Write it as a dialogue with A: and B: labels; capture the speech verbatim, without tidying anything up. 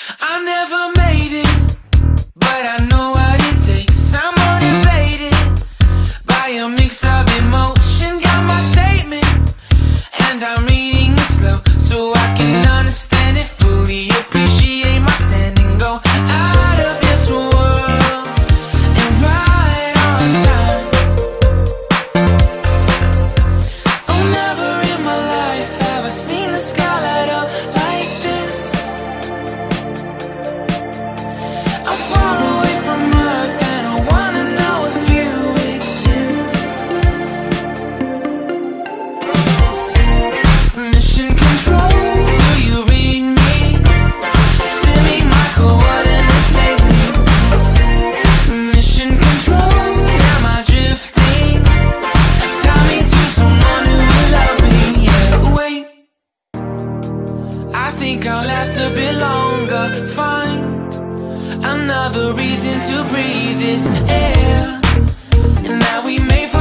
A: I never made it, but I know what it takes. I'm motivated by a mix of emotion. Got my statement, and I'm reading it slow so I can understand it fully. Appreciate my stand and go out of this world and right on time. Oh, never in my life have I seen the sky light up like this. I'm far away from Earth and I wanna know if you exist. Mission control, do you read me? Send me my coordinates lately. Mission control, am I drifting? Tie me to someone who will love me. Yeah, wait, I think I'll last a bit longer. Find another reason to breathe this air, and now we may